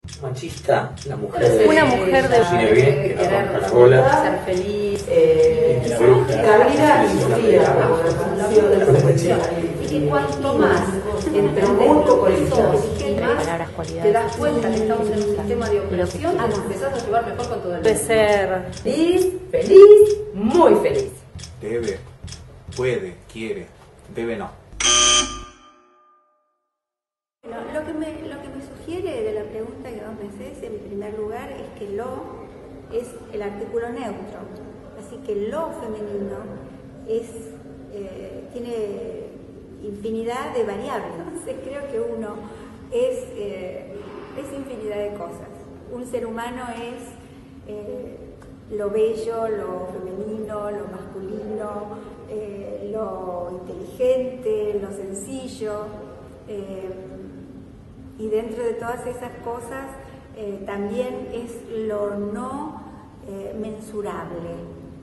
Machista, la mujer una mujer de cocine bien, que no rompa la bola, ser feliz, la bruja, Gabriela y y cuanto más entendemos lo que sos y más te das cuenta que estamos en un sistema de opresión, nos empezás a llevar mejor con todo el mundo. De ser feliz, muy feliz. Debe, puede, quiere, debe no. Lo que me sugiere de la pregunta que vos me hacés, en primer lugar, es que lo es el artículo neutro. Así que lo femenino tiene infinidad de variables. Entonces creo que uno es infinidad de cosas. Un ser humano es lo bello, lo femenino, lo masculino, lo inteligente, lo sencillo. Y dentro de todas esas cosas también es lo no mensurable,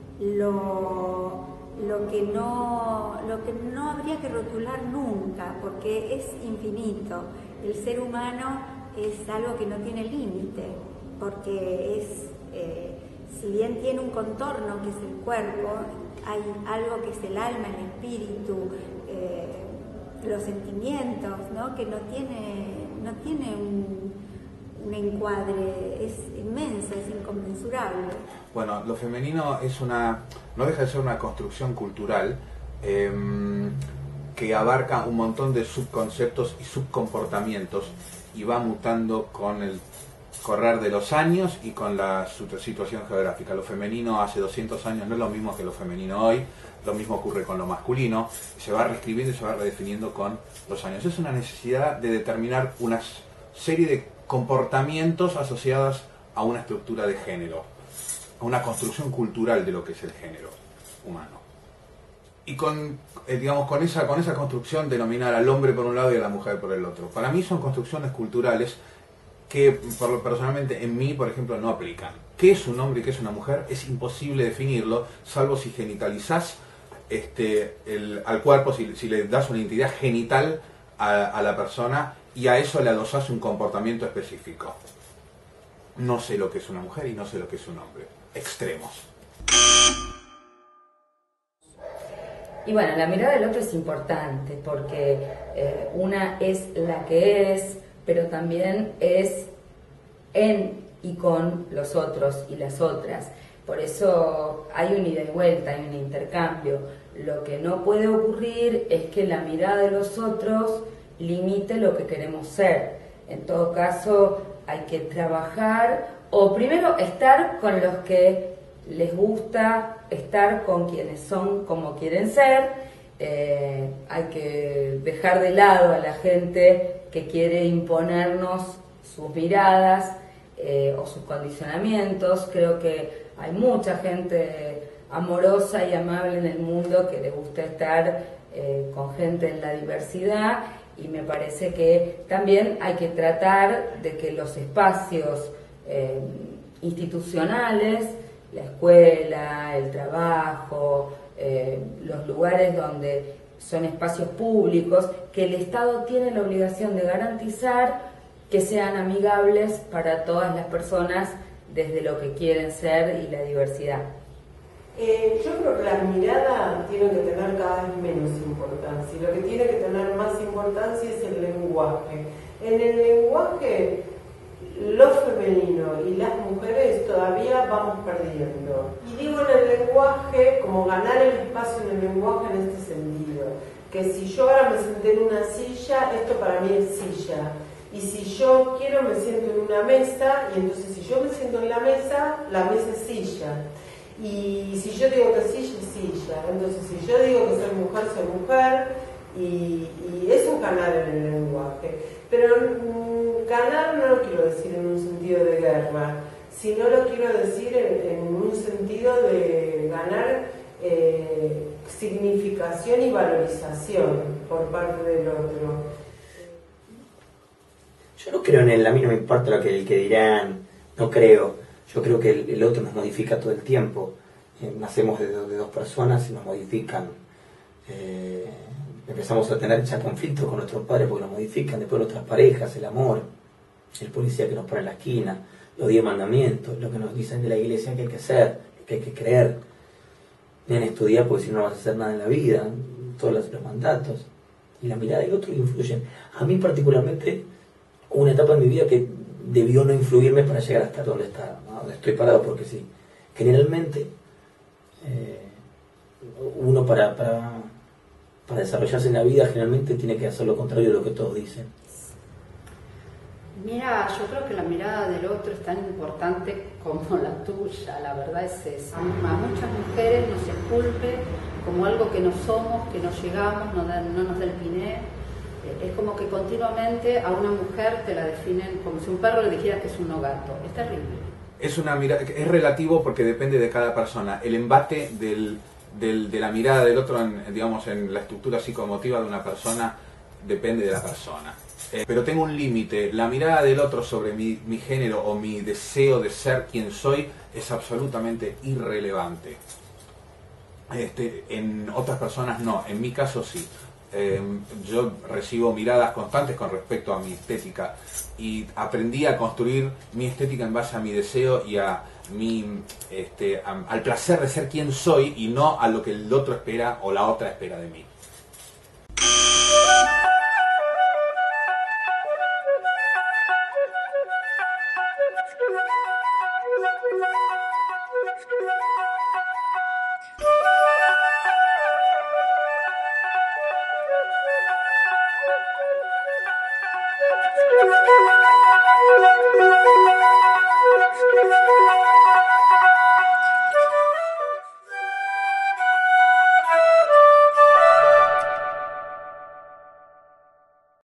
lo que no habría que rotular nunca, porque es infinito. El ser humano es algo que no tiene límite, porque si bien tiene un contorno que es el cuerpo, hay algo que es el alma, el espíritu, los sentimientos, ¿no? Que no tiene un encuadre, es inmensa, es inconmensurable. Bueno, lo femenino no deja de ser una construcción cultural que abarca un montón de subconceptos y subcomportamientos y va mutando con el correr de los años y con la situación geográfica. Lo femenino hace 200 años no es lo mismo que lo femenino hoy, lo mismo ocurre con lo masculino, se va reescribiendo y se va redefiniendo con los años. Es una necesidad de determinar una serie de comportamientos asociados a una estructura de género, a una construcción cultural de lo que es el género humano. Y con esa construcción denominar al hombre por un lado y a la mujer por el otro. Para mí son construcciones culturales que personalmente en mí, por ejemplo, no aplican. ¿Qué es un hombre y qué es una mujer? Es imposible definirlo, salvo si genitalizás al cuerpo, si le das una identidad genital a la persona y a eso le adosás un comportamiento específico. No sé lo que es una mujer y no sé lo que es un hombre. Extremos. Y bueno, la mirada del otro es importante porque una es la que es, pero también es en y con los otros y las otras. Por eso hay un ida y vuelta, hay un intercambio. Lo que no puede ocurrir es que la mirada de los otros limite lo que queremos ser. En todo caso, hay que trabajar o primero estar con los que les gusta, estar con quienes son como quieren ser. Hay que dejar de lado a la gente que quiere imponernos sus miradas o sus condicionamientos. Creo que hay mucha gente amorosa y amable en el mundo que le gusta estar con gente en la diversidad, y me parece que también hay que tratar de que los espacios institucionales, la escuela, el trabajo, los lugares donde son espacios públicos, que el Estado tiene la obligación de garantizar que sean amigables para todas las personas desde lo que quieren ser y la diversidad. Yo creo que la mirada tiene que tener cada vez menos importancia, y lo que tiene que tener más importancia es el lenguaje. En el lenguaje, lo femenino y las mujeres todavía vamos perdiendo. Y digo en el lenguaje como ganar el espacio en el lenguaje en este sentido, que si yo ahora me senté en una silla, esto para mí es silla. Y si yo quiero me siento en una mesa, y entonces si yo me siento en la mesa es silla. Y si yo digo que silla, es silla. Entonces si yo digo que soy mujer, y es un ganar en el lenguaje. Pero ganar no lo quiero decir en un sentido de guerra, sino lo quiero decir en un sentido de ganar significación y valorización por parte del otro. Yo no creo en él, a mí no me importa lo que dirán, no creo. Yo creo que el otro nos modifica todo el tiempo. Nacemos de dos personas y nos modifican. Empezamos a tener ya conflictos con nuestros padres porque nos modifican, después nuestras parejas, el amor. el policía que nos pone en la esquina, los 10 mandamientos, lo que nos dicen de la iglesia que hay que hacer, que hay que creer. Ven a estudiar porque si no vas a hacer nada en la vida, todos los mandatos. Y la mirada del otro influyen. A mí particularmente, hubo una etapa en mi vida que debió no influirme para llegar hasta donde estoy parado, porque sí, generalmente uno para desarrollarse en la vida generalmente tiene que hacer lo contrario de lo que todos dicen. Mira, yo creo que la mirada del otro es tan importante como la tuya, la verdad es esa. A muchas mujeres nos esculpe como algo que no somos, que no llegamos, no nos da el piné. Es como que continuamente a una mujer te la definen como si un perro le dijeras que es un no gato. Es terrible. Es una mirada, es relativo porque depende de cada persona. El embate de la mirada del otro, digamos, en la estructura psicoemotiva de una persona, depende de la persona. Pero tengo un límite. La mirada del otro sobre mi género o mi deseo de ser quien soy es absolutamente irrelevante. En otras personas no, en mi caso sí. Yo recibo miradas constantes con respecto a mi estética y aprendí a construir mi estética en base a mi deseo y a al placer de ser quien soy y no a lo que el otro espera o la otra espera de mí.